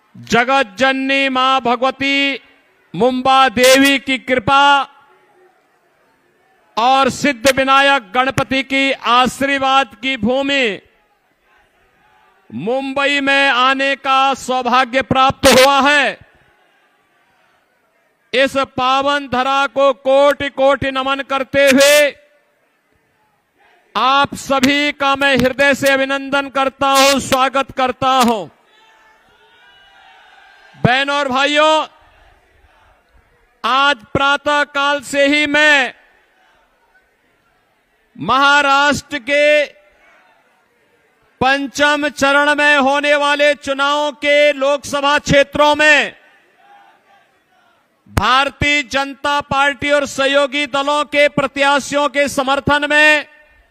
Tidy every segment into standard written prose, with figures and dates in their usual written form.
जगत जननी मां भगवती मुंबा देवी की कृपा और सिद्ध विनायक गणपति की आशीर्वाद की भूमि मुंबई में आने का सौभाग्य प्राप्त हुआ है। इस पावन धरा को कोटि कोटि नमन करते हुए आप सभी का मैं हृदय से अभिनंदन करता हूं, स्वागत करता हूं। बहनों और भाइयों, आज प्रातः काल से ही मैं महाराष्ट्र के पंचम चरण में होने वाले चुनावों के लोकसभा क्षेत्रों में भारतीय जनता पार्टी और सहयोगी दलों के प्रत्याशियों के समर्थन में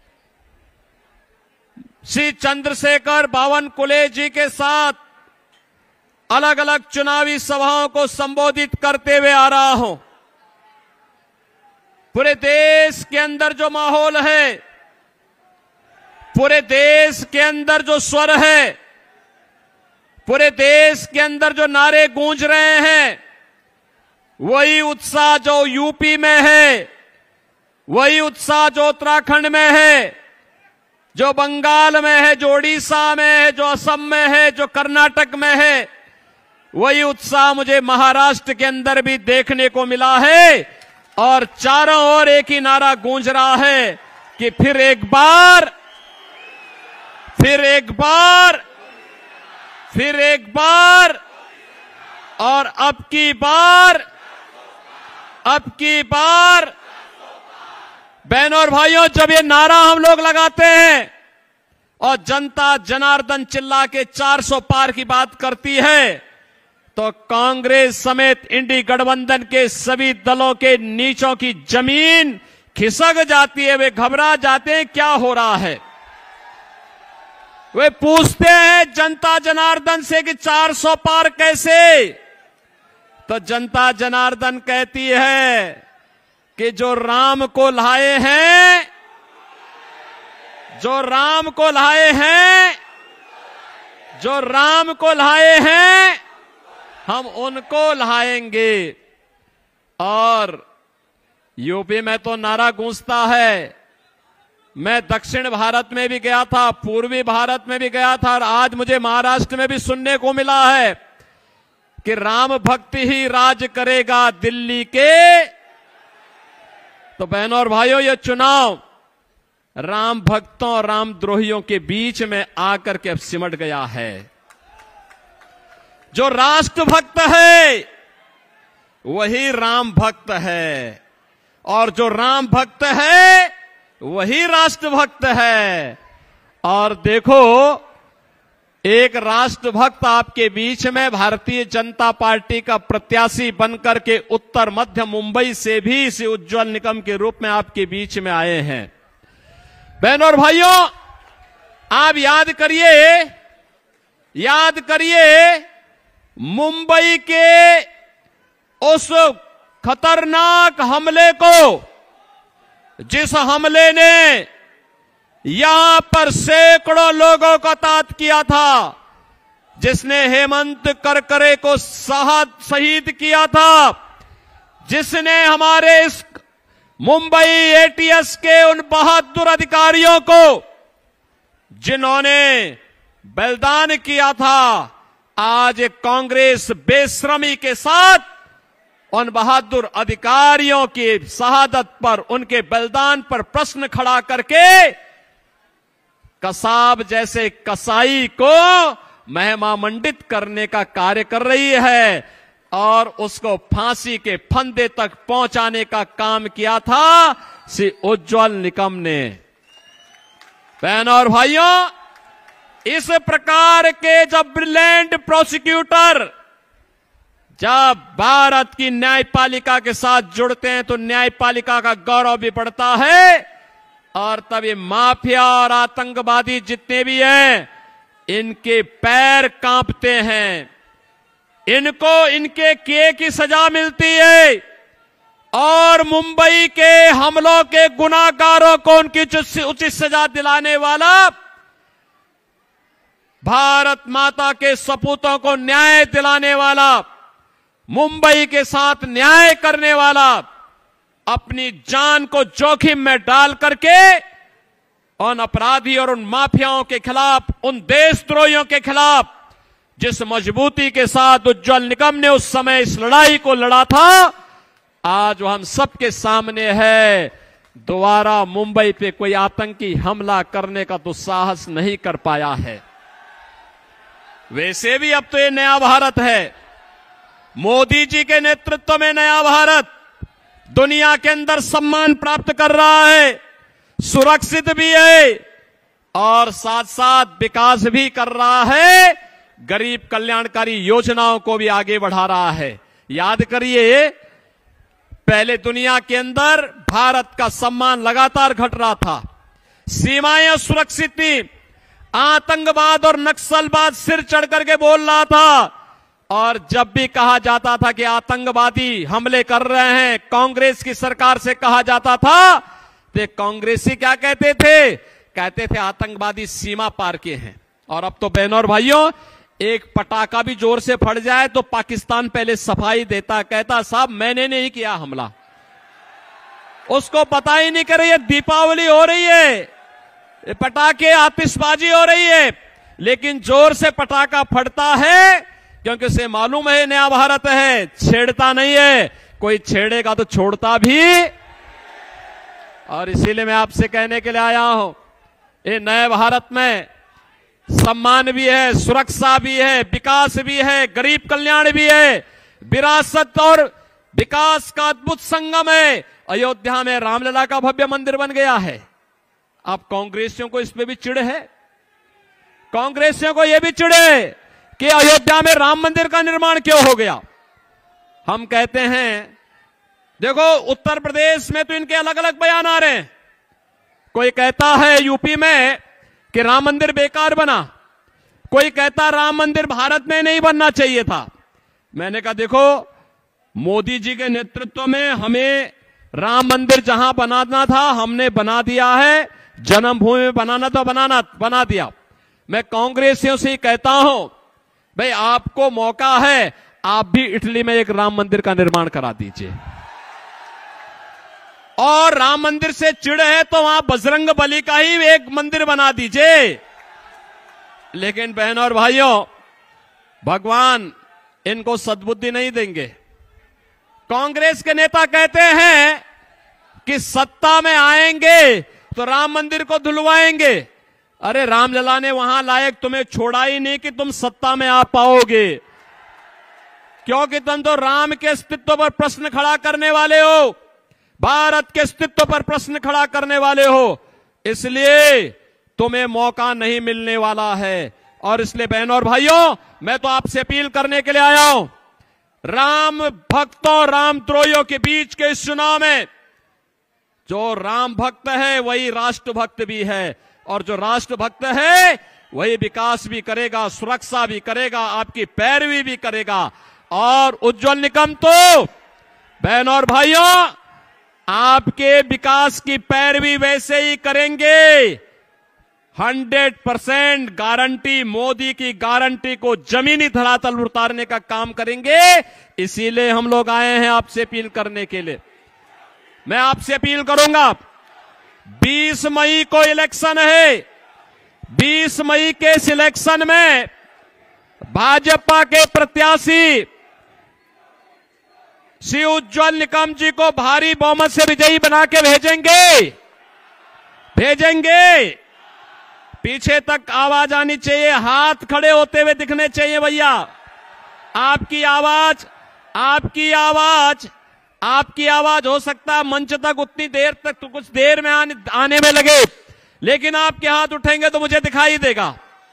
श्री चंद्रशेखर बावनकुले जी के साथ अलग अलग चुनावी सभाओं को संबोधित करते हुए आ रहा हूं। पूरे देश के अंदर जो माहौल है, पूरे देश के अंदर जो स्वर है, पूरे देश के अंदर जो नारे गूंज रहे हैं, वही उत्साह जो यूपी में है, वही उत्साह जो उत्तराखंड में है, जो बंगाल में है, जो ओडिशा में है, जो असम में है, जो कर्नाटक में है, वही उत्साह मुझे महाराष्ट्र के अंदर भी देखने को मिला है। और चारों ओर एक ही नारा गूंज रहा है कि फिर एक बार, फिर एक बार, फिर एक बार और अब की बार, अब की बार। बहनों और भाइयों, जब ये नारा हम लोग लगाते हैं और जनता जनार्दन चिल्ला के 400 पार की बात करती है, तो कांग्रेस समेत इंडी गठबंधन के सभी दलों के नीचों की जमीन खिसक जाती है। वे घबरा जाते हैं, क्या हो रहा है। वे पूछते हैं जनता जनार्दन से कि 400 पार कैसे। तो जनता जनार्दन कहती है कि जो राम को लाए हैं, जो राम को लाए हैं, जो राम को लाए हैं, हम उनको लाएंगे। और यूपी में तो नारा गूंजता है। मैं दक्षिण भारत में भी गया था, पूर्वी भारत में भी गया था, और आज मुझे महाराष्ट्र में भी सुनने को मिला है कि राम भक्ति ही राज करेगा दिल्ली के। तो बहनों और भाइयों, ये चुनाव राम भक्तों और राम द्रोहियों के बीच में आकर के अब सिमट गया है। जो राष्ट्र भक्त है वही राम भक्त है, और जो राम भक्त है वही राष्ट्र भक्त है। और देखो, एक राष्ट्र भक्त आपके बीच में भारतीय जनता पार्टी का प्रत्याशी बनकर के उत्तर मध्य मुंबई से भी इस उज्जवल निकम के रूप में आपके बीच में आए हैं। बहनों और भाइयों, आप याद करिए, याद करिए मुंबई के उस खतरनाक हमले को, जिस हमले ने यहां पर सैकड़ों लोगों को हताहत किया था, जिसने हेमंत करकरे को शहीद किया था, जिसने हमारे इस मुंबई एटीएस के उन बहादुर अधिकारियों को, जिन्होंने बलिदान किया था, आज कांग्रेस बेशर्मी के साथ उन बहादुर अधिकारियों की शहादत पर, उनके बलिदान पर प्रश्न खड़ा करके कसाब जैसे कसाई को महिमा मंडित करने का कार्य कर रही है, और उसको फांसी के फंदे तक पहुंचाने का काम किया था श्री उज्जवल निकम ने। बहनों और भाइयों, इस प्रकार के जब ब्रिलियंट प्रोसिक्यूटर जब भारत की न्यायपालिका के साथ जुड़ते हैं तो न्यायपालिका का गौरव भी बढ़ता है, और तब ये माफिया और आतंकवादी जितने भी हैं, इनके पैर कांपते हैं, इनको इनके किए की सजा मिलती है, और मुंबई के हमलों के गुनाहगारों को उनकी उचित सजा दिलाने वाला भारत माता के सपूतों को न्याय दिलाने वाला, मुंबई के साथ न्याय करने वाला, अपनी जान को जोखिम में डाल करके उन अपराधी और उन माफियाओं के खिलाफ, उन देशद्रोहियों के खिलाफ जिस मजबूती के साथ उज्जवल निकम ने उस समय इस लड़ाई को लड़ा था, आज वो हम सबके सामने है। दोबारा मुंबई पे कोई आतंकी हमला करने का दुस्साहस नहीं कर पाया है। वैसे भी अब तो ये नया भारत है, मोदी जी के नेतृत्व में नया भारत दुनिया के अंदर सम्मान प्राप्त कर रहा है, सुरक्षित भी है और साथ साथ विकास भी कर रहा है, गरीब कल्याणकारी योजनाओं को भी आगे बढ़ा रहा है। याद करिए, पहले दुनिया के अंदर भारत का सम्मान लगातार घट रहा था, सीमाएं सुरक्षित थी, आतंकवाद और नक्सलवाद सिर चढ़ करके बोल रहा था, और जब भी कहा जाता था कि आतंकवादी हमले कर रहे हैं, कांग्रेस की सरकार से कहा जाता था, तो कांग्रेसी क्या कहते थे? कहते थे आतंकवादी सीमा पार के हैं। और अब तो बहनों और भाइयों, एक पटाखा भी जोर से फट जाए तो पाकिस्तान पहले सफाई देता, कहता साहब मैंने नहीं किया हमला। उसको पता ही नहीं कर रही है दीपावली हो रही है, पटाखे आतिशबाजी हो रही है, लेकिन जोर से पटाखा फटता है क्योंकि उसे मालूम है नया भारत है, छेड़ता नहीं है, कोई छेड़ेगा तो छोड़ता भी। और इसीलिए मैं आपसे कहने के लिए आया हूं, ये नए भारत में सम्मान भी है, सुरक्षा भी है, विकास भी है, गरीब कल्याण भी है, विरासत और विकास का अद्भुत संगम है। अयोध्या में रामलला का भव्य मंदिर बन गया है। अब कांग्रेसियों को इस पे भी चिढ़ है, कांग्रेसियों को यह भी चिढ़ है कि अयोध्या में राम मंदिर का निर्माण क्यों हो गया। हम कहते हैं देखो, उत्तर प्रदेश में तो इनके अलग अलग बयान आ रहे हैं। कोई कहता है यूपी में कि राम मंदिर बेकार बना, कोई कहता राम मंदिर भारत में नहीं बनना चाहिए था। मैंने कहा देखो, मोदी जी के नेतृत्व में हमें राम मंदिर जहां बनाना था हमने बना दिया है, जन्मभूमि में बनाना था बना दिया। मैं कांग्रेसियों से कहता हूं, भाई आपको मौका है, आप भी इटली में एक राम मंदिर का निर्माण करा दीजिए। और राम मंदिर से चिढ़ है तो वहां बजरंग बली का ही एक मंदिर बना दीजिए। लेकिन बहनों और भाइयों, भगवान इनको सद्बुद्धि नहीं देंगे। कांग्रेस के नेता कहते हैं कि सत्ता में आएंगे तो राम मंदिर को धुलवाएंगे। अरे रामलला ने वहां लायक तुम्हें छोड़ा ही नहीं कि तुम सत्ता में आ पाओगे, क्योंकि तुम तो राम के अस्तित्व पर प्रश्न खड़ा करने वाले हो, भारत के अस्तित्व पर प्रश्न खड़ा करने वाले हो, इसलिए तुम्हें मौका नहीं मिलने वाला है। और इसलिए बहनों और भाइयों, मैं तो आपसे अपील करने के लिए आया हूं, राम भक्तों राम द्रोहियों के बीच के इस चुनाव में जो राम भक्त है वही राष्ट्र भक्त भी है, और जो राष्ट्र भक्त है वही विकास भी करेगा, सुरक्षा भी करेगा, आपकी पैरवी भी करेगा। और उज्जवल निकम तो बहनों और भाइयों आपके विकास की पैरवी वैसे ही करेंगे। 100% गारंटी, मोदी की गारंटी को जमीनी धरातल उतारने का काम करेंगे। इसीलिए हम लोग आए हैं आपसे अपील करने के लिए। मैं आपसे अपील करूंगा, 20 मई को इलेक्शन है, 20 मई के इस इलेक्शन में भाजपा के प्रत्याशी श्री उज्जवल निकम जी को भारी बहुमत से विजयी बना के भेजेंगे। पीछे तक आवाज आनी चाहिए, हाथ खड़े होते हुए दिखने चाहिए भैया। आपकी आवाज हो सकता है मंच तक उतनी देर तक तो कुछ देर में आने में लगे, लेकिन आपके हाथ उठेंगे तो मुझे दिखाई देगा।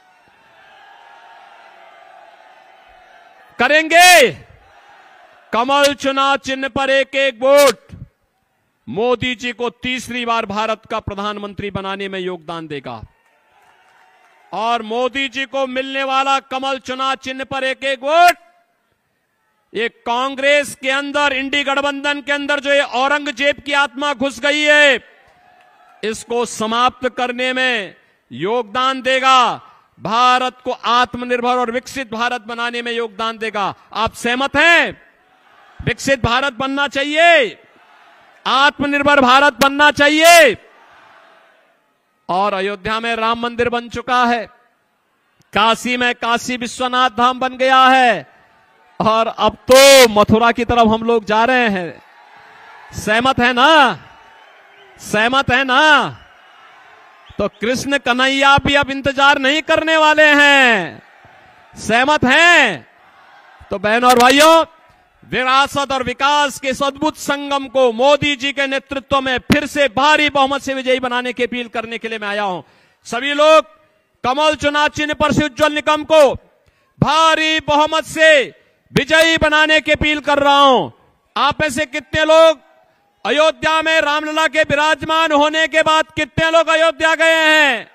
करेंगे। कमल चुनाव चिन्ह पर एक एक वोट मोदी जी को तीसरी बार भारत का प्रधानमंत्री बनाने में योगदान देगा। और मोदी जी को मिलने वाला कमल चुनाव चिन्ह पर एक एक वोट, ये कांग्रेस के अंदर, इंडी गठबंधन के अंदर जो ये औरंगजेब की आत्मा घुस गई है, इसको समाप्त करने में योगदान देगा। भारत को आत्मनिर्भर और विकसित भारत बनाने में योगदान देगा। आप सहमत हैं? विकसित भारत बनना चाहिए, आत्मनिर्भर भारत बनना चाहिए। और अयोध्या में राम मंदिर बन चुका है, काशी में काशी विश्वनाथ धाम बन गया है, और अब तो मथुरा की तरफ हम लोग जा रहे हैं। सहमत है ना? सहमत है ना? तो कृष्ण कन्हैया भी अब इंतजार नहीं करने वाले हैं। सहमत हैं? तो बहनों और भाइयों, विरासत और विकास के इस अद्भुत संगम को मोदी जी के नेतृत्व में फिर से भारी बहुमत से विजयी बनाने की अपील करने के लिए मैं आया हूं। सभी लोग कमल चुनाव चिन्ह पर से उज्जवल निकम को भारी बहुमत से विजयी बनाने की अपील कर रहा हूं। आप में से कितने लोग अयोध्या में रामलला के विराजमान होने के बाद कितने लोग अयोध्या गए हैं?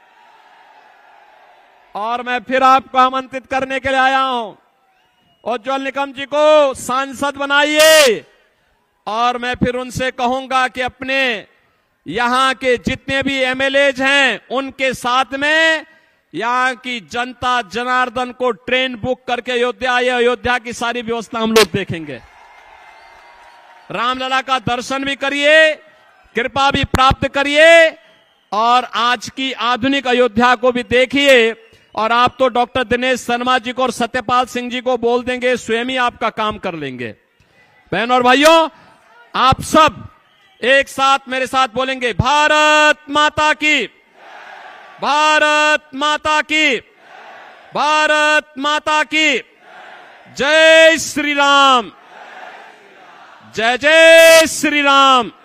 और मैं फिर आपको आमंत्रित करने के लिए आया हूं, उज्जवल निकम जी को सांसद बनाइए। और मैं फिर उनसे कहूंगा कि अपने यहां के जितने भी एमएलएज हैं उनके साथ में यहां की जनता जनार्दन को ट्रेन बुक करके अयोध्या आइए। अयोध्या की सारी व्यवस्था हम लोग देखेंगे, रामलला का दर्शन भी करिए, कृपा भी प्राप्त करिए, और आज की आधुनिक अयोध्या को भी देखिए। और आप तो डॉक्टर दिनेश शर्मा जी को और सत्यपाल सिंह जी को बोल देंगे, स्वयं ही आपका काम कर लेंगे। बहनों और भाइयों, आप सब एक साथ मेरे साथ बोलेंगे, भारत माता की, भारत माता की, भारत माता की, जय श्री राम, जय जय श्री राम।